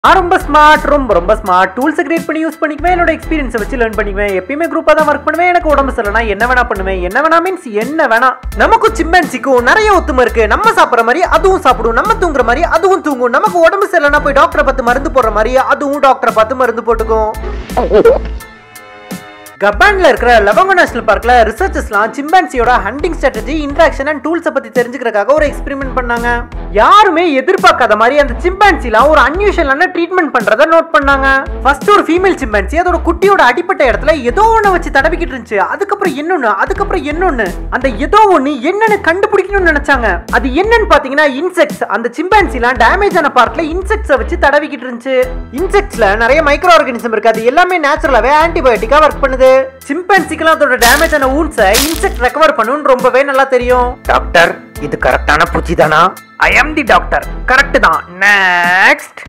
ரொம்ப ஸ்மார்ட் ரொம்ப smart tools create பண்ணி யூஸ் பண்ணிக்குவேன். என்னோட எக்ஸ்பீரியன்ஸை வச்சு லேர்ன் பண்ணிக்குவேன். எப்பயுமே குரூப்பாக தான் ஒர்க் பண்ணுவேன். எனக்கு உடம்பு சரியில்லைனா என்ன வேணா பண்ணுவேன். என்ன வேணா மீன்ஸ் என்ன வேணா. நமக்கும் சிம்பன்சிக்கும் நிறைய ஒத்துமை இருக்கு. நம்ம சாப்பிட்ற மாதிரி அதுவும் சாப்பிடும், நம்ம தூங்குற மாதிரி அதுவும் தூங்கும். நமக்கு உடம்பு சரியில்லைனா போய் டாக்டரை பார்த்து மருந்து போடுற மாதிரி அதுவும் டாக்டரை பார்த்து மருந்து போட்டுக்கும். கப்பான்ல இருக்கிற லவங்கோ நேஷனல் பார்க்ல ரிசர்ச்சர்ஸ்லாம் சிம்பான்சியோட ஹண்டிங் ஸ்ட்ராட்டஜி, இன்ட்ராக்ஷன் அண்ட் டூல்ஸை பத்தி தெரிஞ்சுக்கிறதுக்காக ஒரு எக்ஸ்பெரிமெண்ட் பண்ணாங்க. யாருமே எதிர்பார்க்காத மாதிரி அந்த சிம்பான்சிலாம் ஒரு அன்யூஷுவலான ட்ரீட்மெண்ட் பண்றதை நோட் பண்ணாங்க. ஃபர்ஸ்ட் ஒரு ஃபீமேல் சிம்பான்சி அதோட குட்டியோட அடிப்பட்ட இடத்துல ஏதோ ஒன்று வச்சு தடவிக்கிட்டு இருந்துச்சு. அதுக்கப்புறம் இன்னொன்னு அந்த ஏதோ ஒன்று என்னன்னு கண்டுபிடிக்கணும்னு நினைச்சாங்க. அது என்னன்னு பாத்தீங்கன்னா இன்செக்ட்ஸ். அந்த சிம்பான்சிலாம் டேமேஜ் ஆன பார்ட்ல இன்செக்ட்ஸை வச்சு தடவிக்கிட்டு இருந்துச்சு. இன்செக்ட்ஸ்ல நிறைய மைக்ரோ ஆர்கானிசம் இருக்கு. அது எல்லாமே நேச்சுரலாவே ஆன்டிபயோட்டிக்கா ஒர்க் பண்ணுது. சிம்பன்சிக்கெல்லாம் அதோட டேமேஜ் ஆன வூண்ட்ஸை இன்செக்ட் ரெக்கவர் பண்ணுன்னு ரொம்பவே நல்லா தெரியும். டாக்டர், இது கரெக்டான பூச்சி தானா? I am the doctor. Correct தான். நெக்ஸ்ட்.